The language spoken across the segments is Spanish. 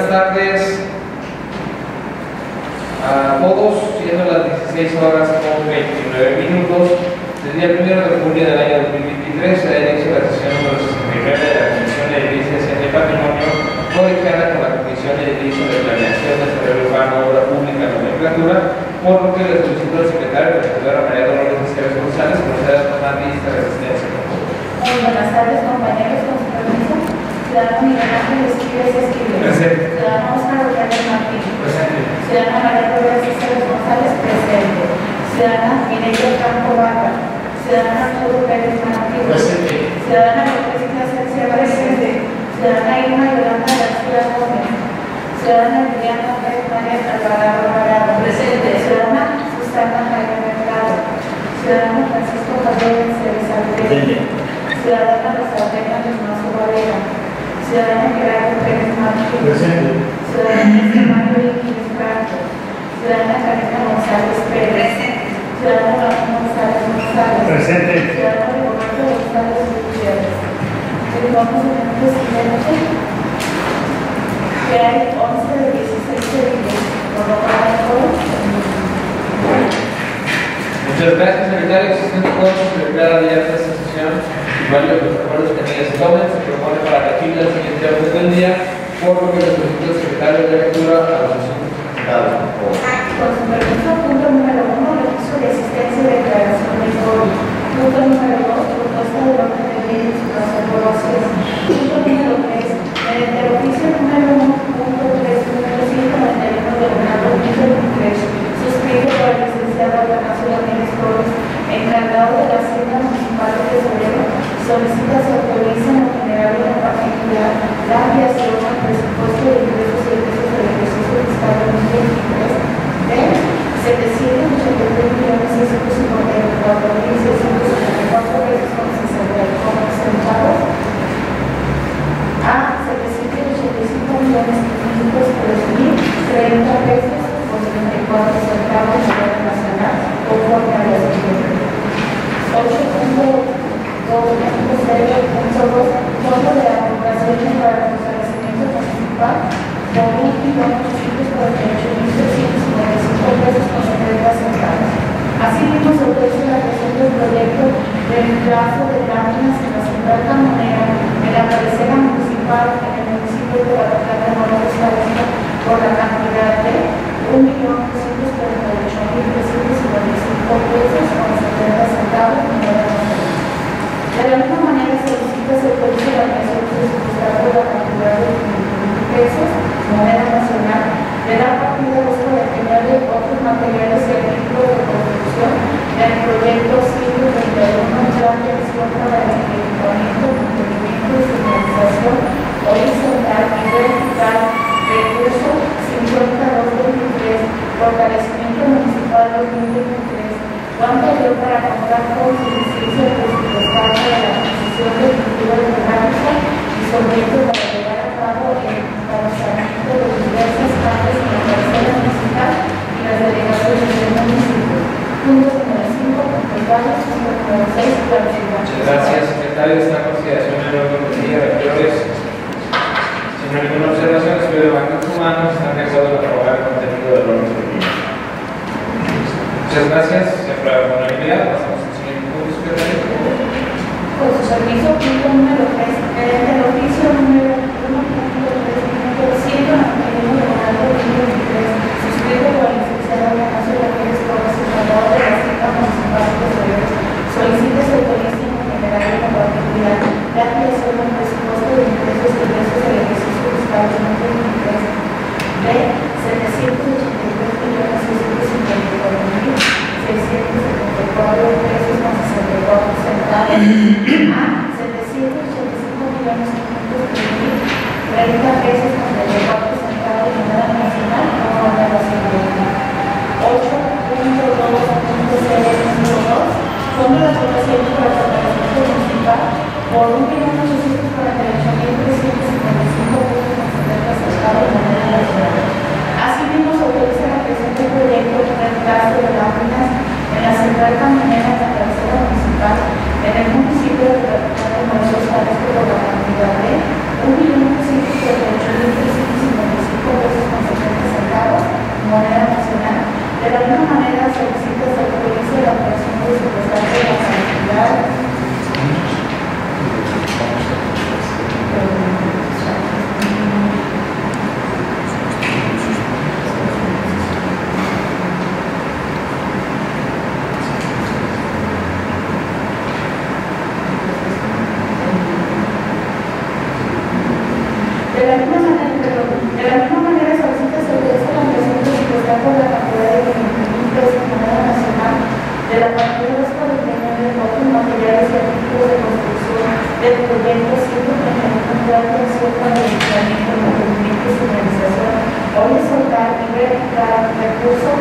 tardes a todos, siendo las 16 horas con 29 minutos del día 1 de julio del año 2023, se da inicio a la sesión número 69 de la Comisión de Edilicia, Hacienda y Patrimonio, colegiada con la Comisión de Edilicia de Planeación, Desarrollo Urbano, Obra Pública y Nomenclatura, por lo que le solicito al secretario, la señora María Dolores Aceves González, proceda a tomar lista de asistencia. Muy buenas tardes, compañeros, con su permiso. Ciudadano Miguel Ángel Esquivel Esquivel. Presente. Ciudadano Oscar Rodríguez Martín. Presente. Ciudadana María Dolores Aceves González. Presente. Ciudadana Mireya Campo Barba. Ciudadana Arturo Pérez Martín. Presente. Ciudadana López García. Presente. Ciudadana Irma Yolanda García Gómez. Ciudadana Liliana Pérez María Alvarado Alvarado. Presente. Ciudadana Susana Jaime Mercado. Ciudadano Francisco Javier Cerezal. Presente. Ciudadana Rosalena de Mazo Valera. Ciudadana Gerardo Pérez Martín. Presente. Ciudadana Mario Iquines Franco. Ciudadana Karina González Pérez. Presente. Ciudadano Ramón González González. Presente. Ciudadano Roberto González Gutiérrez. Derivamos en el presidente que hay 11 de 16 heridos. Por lo tanto, muchas gracias, secretario. Existente con celebrar abierta esta sesión. Varios de los acuerdos que se tomen se propone para que aquí el siguiente orden del día, por lo que le solicito al secretario de lectura a los asuntos presentados. con su permiso, punto número 1, recurso de asistencia y declaración de COVID. Punto número 2, propuesta de orden de ley y sus aprobaciones. Punto número 3, mediante el oficio número 1.3, número 191 de Leonardo 2023, suscrito por el licenciado Atanasio Ramírez Torres, encargado de la Hacienda Municipal de Tesorero, solicita se autoriza en lo general y en particular la ampliación al presupuesto de ingresos y egresos del ejercicio fiscal 2023 de 784.654.674 pesos con 64 centavos a 785.503.030 pesos con 34 centavos de moneda nacional conforme a la siguiente. 8.2.0.2 Fondo de aportaciones para el fortalecimiento municipal por 1.848.355 pesos con 70 centavos. Asimismo, se autoriza la creación del proyecto de reemplazo de láminas en la central camionera en la cabecera municipal en el municipio de Guadalajara de Morelos, Jalisco, por la cantidad de 1.248.355 pesos con 70 centavos de moneda nacional. De la misma manera, se solicita se autoriza la creación presupuestaria de la cantidad de 5.000 pesos moneda nacional de la partida de uso de otros materiales y artículos de construcción del proyecto 131 Plan de Acción para el Equipamiento, Mantenimiento y Señalización Horizontal y Vertical, recurso 52-23, fortalecimiento municipal 2023, lo anterior para contar con su licencia presupuestaria de la adquisición de cultura geográfica y solvente para llevar a cabo el encauzamiento de diversas partes en la parcela municipal y las delegaciones del municipio. Punto número 5, contemplados. Punto número 6, clausurar. Muchas gracias, secretario. Esta consideración del orden del día, rectores. Si no hay ninguna observación, les pido levanten sus manos. Están de acuerdo en aprobar el contenido del orden del día. Muchas gracias. Se aprueba con unanimidad. Pasamos al siguiente punto, secretario. Con su permiso, punto número 3, mediante el oficio número 1.3.191 de Leonardo 2023, suscrito por el licenciado Atanasio Ramírez Torres, encargado de la Hacienda Municipal de Tesorero, solicita se autoriza en general y en particular la ampliación del presupuesto de ingresos y egresos del ejercicio fiscal 2023 de 784.654.674 pesos con 64 centavos a 785.530.30 pesos con 34 centavos de moneda nacional conforme a la siguiente. 8.2.0.2 Fondo de aportación para el fortalecimiento municipal por 1.848.355 pesos con 70 centavos de moneda nacional. Asimismo, se autoriza la creación del proyecto de reemplazo de láminas en la central camionera de la cabecera municipal en el municipio de Guadalajara de Morelos, Jalisco, por la cantidad de 1.848.355 De la misma manera solicita se autoriza la ampliación presupuestal por la cantidad de 20.000 pesos de moneda nacional de la partida 249 de otros materiales y artículos de construcción del proyecto 131 de atención para el aislamiento, mantenimiento y señalización, horizontal y vertical, recurso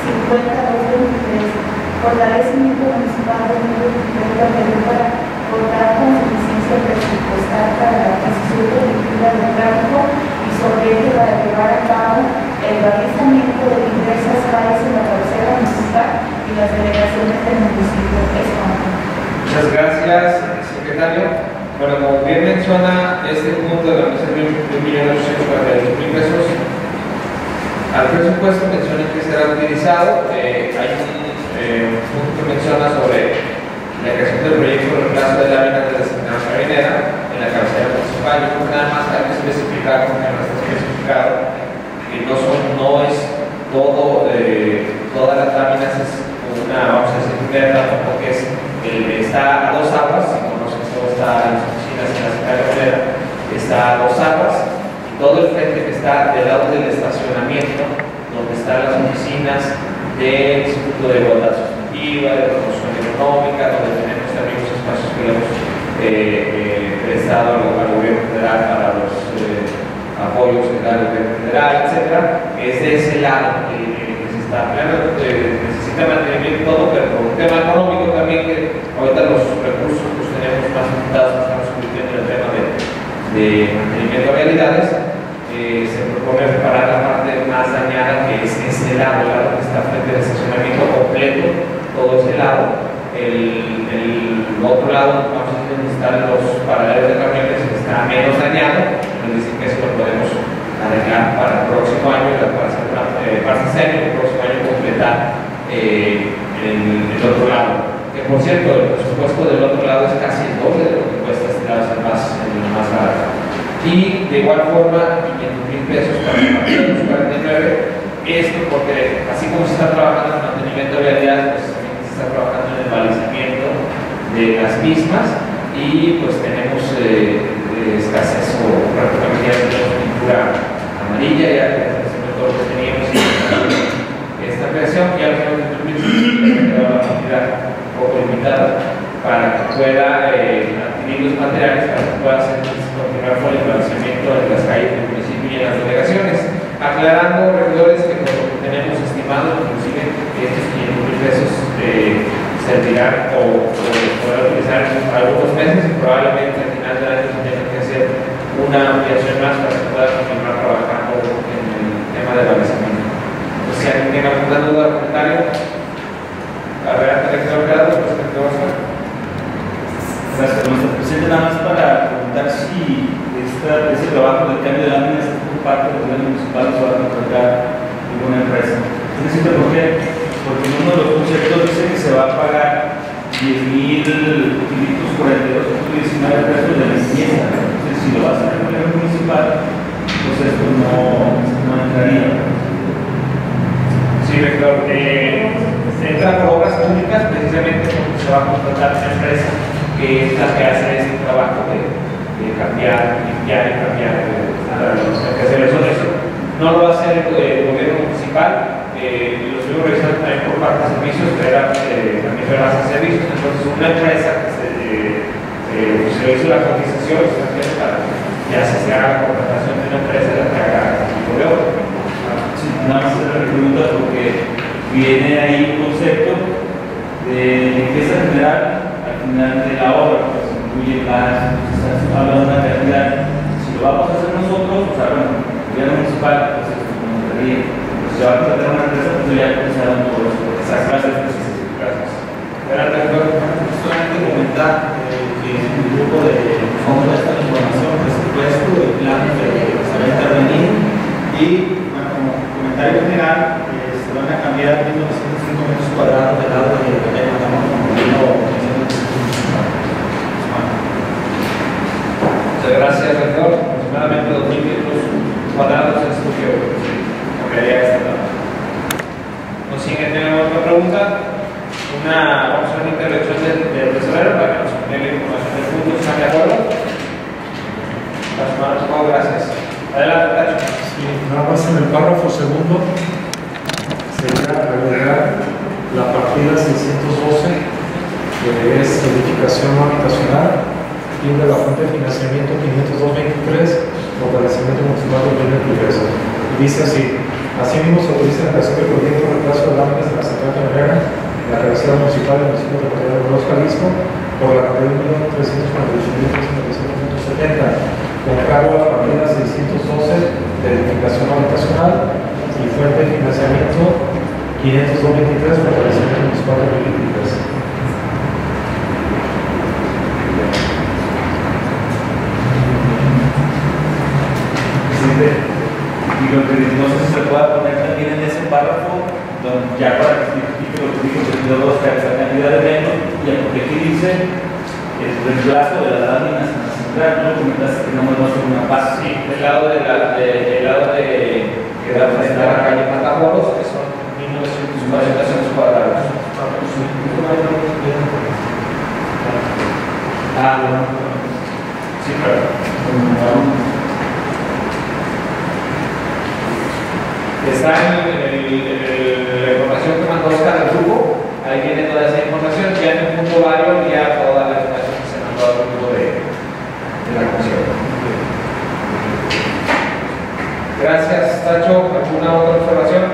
5223, fortalecimiento municipal 2023 de Perú para contar con suficiencia presupuestal para la adquisición colectiva del tráfico y sobre ello para llevar a cabo el balizamiento de diversas calles en la cabecera municipal y las delegaciones del municipio. Muchas gracias, secretario. Bueno, como bien menciona, este punto de la mesa de 1.842.000 pesos al presupuesto menciona que será utilizado. Hay un punto que menciona sobre la creación del proyecto de reemplazo de láminas de la Secretaría Marinera en la cabecera municipal. Yo creo que nada más hay que especificar, porque no está especificado, que no es todo, todas las láminas es una, vamos a decir, primera, porque está a dos aguas, si conocen, todo está en las oficinas en la Secretaría Marinera, está a dos aguas, y todo el frente que está del lado del estacionamiento, donde están las oficinas del Instituto de Igualdad Sustantiva, de Promoción Económica, donde tenemos también los espacios que le hemos prestado al gobierno federal para los apoyos que da el gobierno federal, etcétera. Es de ese lado que se está ampliando, necesita mantenimiento y todo, pero por un tema económico también, que ahorita los recursos los tenemos más limitados, estamos invirtiendo en el tema de mantenimiento de vialidades. Se propone reparar la parte más dañada, que es ese lado, el lado que está frente al estacionamiento completo, todo ese lado. El otro lado, vamos a decir, donde están los paraderos de camiones, está menos dañado. Nos dicen que eso lo podemos arreglar para el próximo año, para hacer una parte seria, el próximo año completar el otro lado. Que por cierto, el presupuesto del otro lado es casi el doble de lo que cuesta este lado, es el más barato. Y de igual forma, 500.000 pesos para el partido 49. Esto porque, así como se está trabajando en el mantenimiento de vialidades, pues también se está trabajando en el balizamiento de las mismas, y pues tenemos escasez o prácticamente ya tenemos pintura amarilla, ya todo lo que teníamos esta creación, ya los hemos quedado la cantidad un poco limitada para que pueda adquirir los materiales, para que pueda continuar con el balizamiento en las calles del municipio y en las delegaciones. Aclarando, regidores, que con lo que tenemos estimado, inclusive estos 500.000 pesos servirán o podrán utilizar en algunos meses, y probablemente al final del año se tenga que hacer una ampliación más para que pueda continuar trabajando en el tema de balizamiento. Pues, si alguien tiene alguna duda o comentario, adelante, regidor Gerardo, respecto a eso. Gracias, nuestro presidente. Nada más para preguntar si ese trabajo de cambio de láminas es por parte del gobierno municipal o se va a contratar ninguna empresa. Necesito por qué, porque en uno de los conceptos dice que se va a pagar 10.542.19 pesos de limpieza. Entonces, si lo va a hacer el gobierno municipal, pues esto no entraría. Sí, rector. Se entra por obras públicas precisamente porque se va a contratar una empresa que es la que hace este trabajo de cambiar, limpiar y cambiar eso. No lo va a hacer el gobierno municipal, lo estuvimos revisando también por parte de servicios, pero era también se basa en servicios. Entonces, una empresa que se hizo la cotización para ya se haga la contratación de una empresa la que haga el tipo de obra. Sí, nada más se le pregunta porque viene ahí un concepto de limpieza general al final de la obra, pues incluye planes, habla de una realidad. Si lo vamos a hacer nosotros, o sea, bueno, el gobierno municipal, pues esto no entraría. Pues si se va a contratar una empresa, pues ya comenzaron todo eso. Gracias. Solamente comentar que el grupo de fondo de esta información, presupuesto, el plan que se va a intervenir, y bueno, como comentario general, se van a cambiar 1.905 metros cuadrados del lado de la calle Matamoros, Muchas gracias, rector. Aproximadamente 2.000 metros cuadrados es lo que cambiaría esta etapa. ¿No siguen teniendo otra pregunta? Vamos a hacer una intervención del tesorero para que nos dé la información del punto. ¿Están de acuerdo? Las manos, gracias. Adelante, Tacho. Sí, nada más en el párrafo segundo sería agregar la partida 612, que es edificación no habitacional, y de la fuente de financiamiento 502-23, fortalecimiento municipal de bienes ingresos. Y dice así: asimismo se autoriza la creación del proyecto de reemplazo de láminas de la central camionera en la cabecera municipal del municipio de Portilla de Morelos, Jalisco, por la cantidad de 1.348.397.70, con cargo a la partida 612 de edificación habitacional y fuente de financiamiento 502-23, fortalecimiento municipal de bienes ingresos. Y lo que no sé si se pueda poner también en ese párrafo, donde ya para que explique lo que dijo el dos, que esa cantidad de menos, y porque aquí dice el reemplazo de las láminas en la central, ¿no? Comentaste que no me va a hacer una paz. Sí, del lado de que da frente a la calle Matamoros, que son 1940 metros cuadrados. Ah, bueno. Sí, claro. Está en la información que mandó Oscar al grupo, ahí viene toda esa información, ya en el punto vario ya toda la información que se mandó al grupo de la comisión. Gracias, Tacho. ¿Alguna otra observación?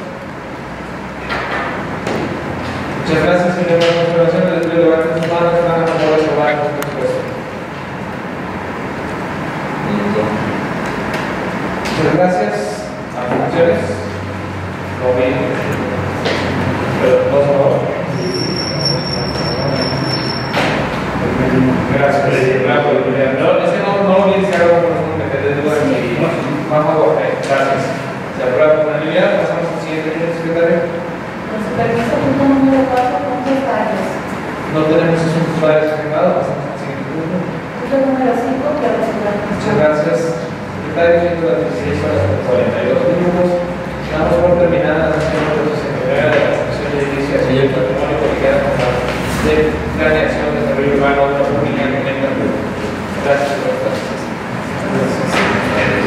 Muchas gracias, señor. Observaciones, les pido levanten sus manos, van a poder aprobar con respuesta. Muchas gracias. ¿Abstenciones? No bien. Pero por favor. Gracias. No, ese no lo vi, se haga por que te dé dudas y vamos a borrar. Gracias. Se aprueba por unanimidad. Pasamos al siguiente, secretario. Con su permiso, punto número 4, puntos varios. No tenemos asuntos varios agendados. Pasamos al siguiente punto. Punto número 5, que resolver. Muchas gracias. Secretario, siendo las 16 horas con 42 minutos. Damos por terminada la sesión de secretaria de la Comisión de Edilicia y el Patrimonio que queda con la de Planeación de Desarrollo Urbano